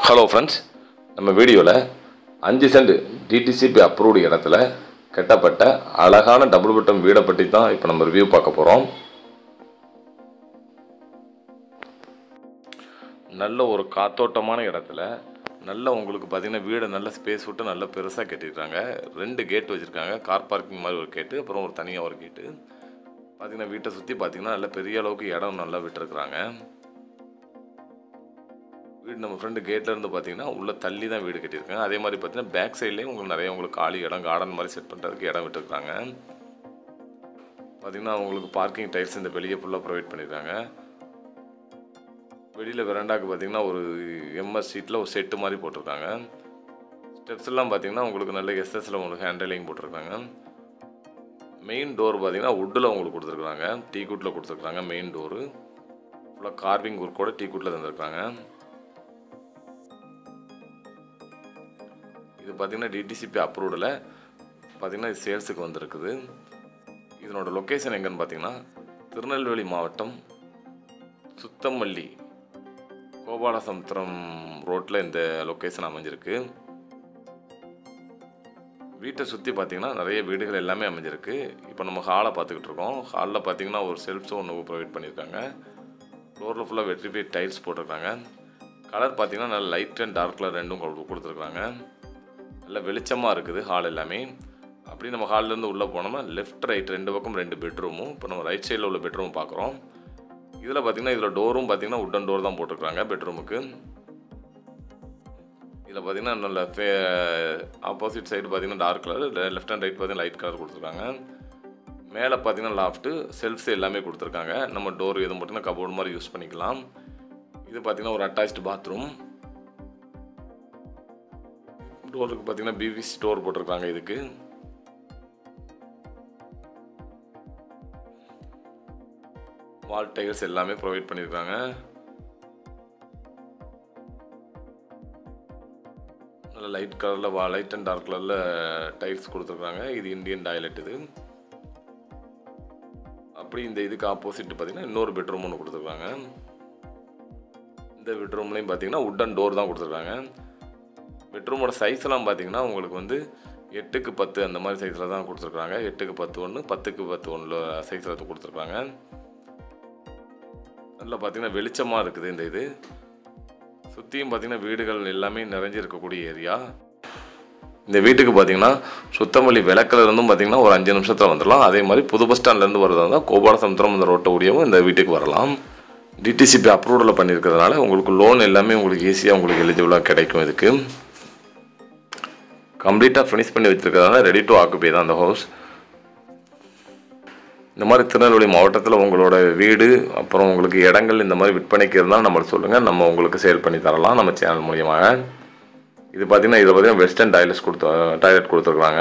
Hello friends, நம்ம வீடியோல 5 send DTCP approved இடத்துல கட்டப்பட்ட அழகான டபுள் பெட்ரூம் வீட பத்தி தான் இப்போ நம்ம ரிவ்யூ பார்க்க போறோம். நல்ல ஒரு காத்தோட்டமான இடத்துல நல்ல உங்களுக்கு பாத்தீங்கன்னா வீடு நல்ல ஸ்பேஸ் விட்டு நல்ல பெருசா கட்டிருக்காங்க. ரெண்டு கேட் வச்சிருக்காங்க. கார் பார்க்கிங் மாதிரி ஒரு கேட், அப்புறம் ஒரு தனியா ஒரு கேட். பாத்தீங்கன்னா வீட்டை சுத்தி பாத்தீங்கன்னா நல்ல பெரிய அளவுக்கு இடம் நல்லா விட்டுருக்காங்க. வீடு நம்ம ஃப்ரெண்ட் கேட்ல இருந்து பாத்தீங்கன்னா உள்ள தள்ளி தான் வீடு கட்டியிருக்காங்க. அதே மாதிரி பாத்தீங்கன்னா பேக் சைடுலயே உங்களுக்கு நிறைய உங்களுக்கு காலி இடம் கார்டன் மாதிரி செட் பண்றதுக்கு இடம் விட்டுருக்காங்க. பாத்தீங்கன்னா உங்களுக்கு பார்க்கிங் டைல்ஸ் இந்த வெளியே ஃபுல்லா ப்ரொவைட் பண்ணிருக்காங்க. வெளியில வெராண்டாக்கு பாத்தீங்கன்னா ஒரு எம்எஸ் ஷீட்ல ஒரு செட் மாதிரி போட்டுருக்காங்க. ஸ்டெப்ஸ் எல்லாம் பாத்தீங்கன்னா உங்களுக்கு நல்ல எஸ்எஸ்ல உங்களுக்கு ஹேண்டிலிங் போட்டுருக்காங்க. மெயின் டோர் பாத்தீங்கன்னா வுட்ல உங்களுக்கு கொடுத்துருக்காங்க. டீக்குட்ல கொடுத்துருக்காங்க. மெயின் டோர் ஃபுல்லா கார்விங் ஒர்க்கோட டீக்குட்ல தந்திருக்காங்க. இது பாத்தீங்கன்னா DTCP approved பாத்தீங்கன்னா இது சேல்ஸுக்கு வந்திருக்குது. இதனோட லொகேஷன் எங்கன்னு பாத்தீங்கன்னா திருநெல்வேலி மாவட்டம் சுத்தமல்லி கோபாலசமுத்திரம் ரோட்ல இந்த லொகேஷன் அமைஞ்சிருக்கு. வீட்டை சுத்தி பாத்தீங்கன்னா நிறைய வீடுகள் எல்லாமே அமைஞ்சிருக்கு. இப்போ நம்ம ஹாலை பார்த்துக்கிட்டு இருக்கோம். ஹாலில் பாத்தீங்கன்னா ஒரு செல்ஃப்ஸ் ஒன்று ப்ரொவைட் பண்ணியிருக்காங்க. ஃப்ளோரில் ஃபுல்லாக வெட்ரிஃபைட் டைல்ஸ் போட்டிருக்காங்க. கலர் பாத்தீங்கன்னா நல்ல லைட் அண்ட் டார்க் கலர் ரெண்டும் கொடுத்துருக்காங்க. நல்ல வெளிச்சமாக இருக்குது ஹால் எல்லாமே. அப்படி நம்ம ஹால்லேருந்து உள்ளே போனோம்னா லெஃப்ட் ரைட் ரெண்டு பக்கம் ரெண்டு பெட்ரூமும். இப்போ நம்ம ரைட் சைடில் உள்ள பெட்ரூம் பார்க்குறோம். இதில் பார்த்தீங்கன்னா இதில் டோரும் பார்த்தீங்கன்னா உட்டன் டோர் தான் போட்டிருக்காங்க பெட்ரூமுக்கு. இதில் பார்த்தீங்கன்னா நல்ல ஆப்போசிட் சைடு பார்த்தீங்கன்னா dark colour, left and right பார்த்தீங்கன்னா லைட் கலர் கொடுத்துருக்காங்க. மேலே பார்த்தீங்கன்னா லாஃப்ட்டு செல்ஃப்ஸ் எல்லாமே கொடுத்துருக்காங்க. நம்ம டோர் எதுவும் பார்த்தீங்கன்னா கபோர்டு மாதிரி யூஸ் பண்ணிக்கலாம். இது பார்த்தீங்கன்னா ஒரு அட்டாச்டு பாத்ரூம். டோருக்கு பார்த்தீங்கன்னா பிவிசி டோர் போட்டிருக்காங்க. இதுக்கு வால் டைல்ஸ் எல்லாமே ப்ரொவைட் பண்ணியிருக்காங்க. நல்ல லைட் கலரில் லைட் அண்ட் டார்க் கலரில் டைல்ஸ் கொடுத்துருக்காங்க. இது இந்தியன் டாய்லெட். இது அப்படி இந்த இதுக்கு ஆப்போசிட் பார்த்தீங்கன்னா இன்னொரு பெட்ரூம் ஒன்று கொடுத்துருக்காங்க. இந்த பெட்ரூம்லையும் பார்த்தீங்கன்னா உட்டன் டோர் தான் கொடுத்துருக்காங்க. பெட்ரூமோட சைஸ்லாம் பார்த்தீங்கன்னா உங்களுக்கு வந்து 8க்கு 10 அந்த மாதிரி சைஸில் தான் கொடுத்துருக்காங்க. 8க்கு 10 ஒன்று, 10க்கு 10 ஒன்று சைஸில் கொடுத்துருக்காங்க. நல்லா பார்த்தீங்கன்னா வெளிச்சமாக இருக்குது. இந்த இது சுற்றியும் பார்த்தீங்கன்னா வீடுகள் எல்லாமே நிறைஞ்சிருக்கக்கூடிய ஏரியா. இந்த வீட்டுக்கு பார்த்தீங்கன்னா சுத்தமல்லி விளக்கிலிருந்தும் பார்த்தீங்கன்னா ஒரு 5 நிமிஷத்தில் வந்துடலாம். அதே மாதிரி புது பஸ் ஸ்டாண்ட்லேருந்து வரதா இருந்தால் கோபாலசமுத்திரம் அந்த ரோட்டை ஓடியவும் இந்த வீட்டுக்கு வரலாம். DTCP approved பண்ணியிருக்கிறதுனால உங்களுக்கு லோன் எல்லாமே உங்களுக்கு ஈஸியாக உங்களுக்கு எலிஜிபிளாக கிடைக்கும். இதுக்கு கம்ப்ளீட்டாக ஃபினிஷ் பண்ணி வச்சுருக்கிறதுனால ரெடி டு ஆக்குபை தான் அந்த ஹவுஸ். இந்த மாதிரி திருநெல்வேலி மாவட்டத்தில் உங்களோட வீடு அப்புறம் உங்களுக்கு இடங்கள் இந்த மாதிரி விற்பனைக்கு இருந்தால் நம்மளுக்கு சொல்லுங்கள். நம்ம உங்களுக்கு சேல் பண்ணி தரலாம் நம்ம சேனல் மூலியமாக. இது பார்த்தீங்கன்னா இதில் பார்த்தீங்கன்னா வெஸ்டர்ன் டாய்லெட் கொடுத்துருக்காங்க.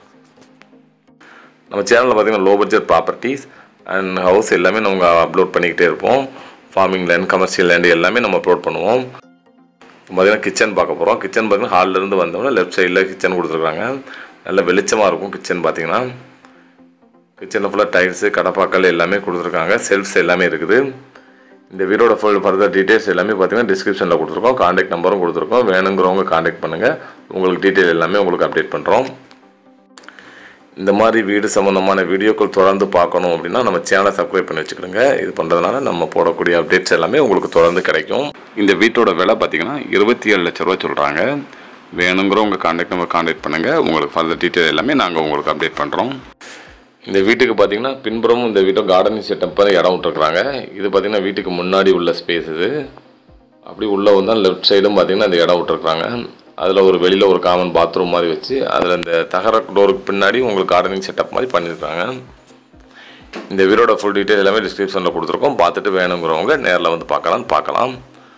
நம்ம சேனலில் பார்த்தீங்கன்னா low budget properties and house எல்லாமே நம்ம அப்லோட் பண்ணிக்கிட்டே இருப்போம். ஃபார்மிங் லேண்ட், கமர்ஷியல் லேண்டு எல்லாமே நம்ம அப்லோட் பண்ணுவோம். பார்த்தீங்கன்னா கிச்சன் பார்க்க போகிறோம். கிச்சன் பார்த்தீங்கன்னா ஹாலிலேருந்து வந்தோம்னா லெஃப்ட் சைடில் கிச்சன் கொடுத்துருக்காங்க. நல்ல வெளிச்சமாக இருக்கும் கிச்சன். பார்த்தீங்கன்னா கிச்சனில் ஃபுல்லாக டைல்ஸு கடப்பாக்கல் எல்லாமே கொடுத்துருக்காங்க. செல்ஃப்ஸ் எல்லாமே இருக்குது. இந்த வீடோட ஃபர்தர் டீட்டெயில்ஸ் எல்லாமே பார்த்தீங்கன்னா டிஸ்கிரிப்ஷனில் கொடுத்துருக்கோம். கான்டாக்ட் நம்பரும் கொடுத்துருக்கோம். வேணுங்கிறவங்க கான்டாக்ட் பண்ணுங்கள். உங்களுக்கு டீட்டெயில் எல்லாமே உங்களுக்கு அப்டேட் பண்ணுறோம். இந்த மாதிரி வீடு சம்மந்தமான வீடியோக்கள் தொடர்ந்து பார்க்கணும் அப்படின்னா நம்ம சேனலை சப்ஸ்கிரைப் பண்ணி வச்சுக்கிடுங்க. இது பண்ணுறதுனால நம்ம போடக்கூடிய அப்டேட்ஸ் எல்லாமே உங்களுக்கு தொடர்ந்து கிடைக்கும். இந்த வீட்டோட விலை பார்த்தீங்கன்னா 27 லட்ச ரூபா சொல்கிறாங்க. வேணுங்கிறவங்க கான்டாக்ட் நம்பர் கான்டாக்ட் பண்ணுங்கள். உங்களுக்கு ஃபர்தர் டீட்டெயில் எல்லாமே நாங்கள் உங்களுக்கு அப்டேட் பண்ணுறோம். இந்த வீட்டுக்கு பார்த்தீங்கன்னா பின்புறமும் இந்த வீட்டை கார்டனிங் செட்டப் இடம் விட்டுருக்குறாங்க. இது பார்த்தீங்கன்னா வீட்டுக்கு முன்னாடி உள்ள ஸ்பேஸ். இது அப்படி உள்ளே வந்தால் லெஃப்ட் சைடும் பார்த்தீங்கன்னா இந்த இடம் விட்டுருக்குறாங்க. அதில் ஒரு வெளியில் ஒரு காமன் பாத்ரூம் மாதிரி வச்சு அதில் இந்த தகர டோருக்கு பின்னாடி உங்களுக்கு கார்டனிங் செட்டப் மாதிரி பண்ணியிருக்காங்க. இந்த வீடோட ஃபுல் டீட்டெயில் எல்லாமே டிஸ்கிரிப்ஷனில் கொடுத்துருக்கோம். பார்த்துட்டு வேணுங்கிறவங்க நேரில் வந்து பார்க்கலாம்.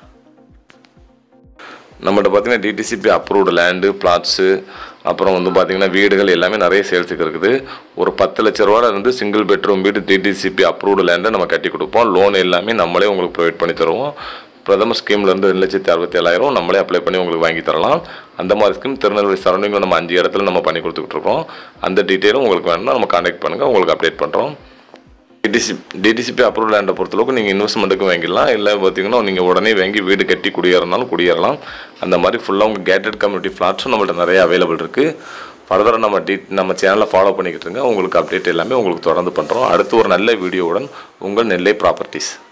நம்மகிட்ட பார்த்தீங்கன்னா DTCP approved லேண்டு, பிளாட்ஸு, அப்புறம் வந்து பார்த்தீங்கன்னா வீடுகள் எல்லாமே நிறைய சேல்ஸுக்கு இருக்குது. ஒரு 10 லட்ச ரூபாயிலிருந்து சிங்கிள் பெட்ரூம் வீடு DTCP approved லேண்டை நம்ம கட்டி கொடுப்போம். லோன் எல்லாமே நம்மளே உங்களுக்கு ப்ரொவைட் பண்ணி தருவோம். பிரதம ஸ்கீம்லேருந்து 2,67,000 நம்மளே அப்ளை பண்ணி உங்களுக்கு வாங்கி தரலாம். அந்த மாதிரி ஸ்கீம் திருநெல்வேலி சரௌண்டிங்கில் நம்ம 5 இடத்துல நம்ம பண்ணி கொடுத்துக்கிட்டு இருக்கோம். அந்த டீட்டெயிலும் உங்களுக்கு வேணும்னா நம்ம கான்டாக்ட் பண்ணுங்கள். உங்களுக்கு அப்டேட் பண்ணுறோம். DTCP approved லேண்டை பொறுத்தளவுக்கு நீங்கள் இன்வெஸ்ட்மெண்ட்டுக்கு வாங்கிடலாம். இல்லை பார்த்தீங்கன்னா நீங்கள் உடனே வாங்கி வீடு கட்டி குடியேறனாலும் குடியேறலாம். அந்த மாதிரி ஃபுல்லாக உங்கள் கேட்டட் கம்யூனிட்டி ஃப்ளாட்ஸும் நம்மள்ட்ட நிறைய அவைலபிள் இருக்குது. ஃபர்தராக நம்ம சேனலை ஃபாலோ பண்ணிக்கிட்டு இருங்க. உங்களுக்கு அப்டேட் எல்லாமே உங்களுக்கு தொடர்ந்து பண்ணுறோம். அடுத்து ஒரு நல்ல வீடியோவுடன் உங்கள் நெல்லை ப்ராப்பர்ட்டிஸ்.